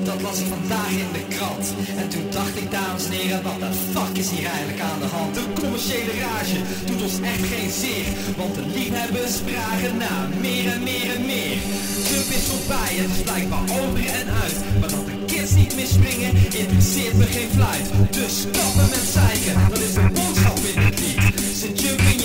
dat las ik vandaag in de krant. En toen dacht ik, dames en heren, wat de fuck is hier eigenlijk aan de hand? De commerciële rage doet ons echt geen zeer, want de liefhebbers vragen naar meer en meer en meer. Club is voorbij, het is blijkbaar over en uit, maar dat de kids niet meer springen, interesseert me geen fluit. Dus kappen met zeiken, dat is de boodschap in het lied. Ze jumping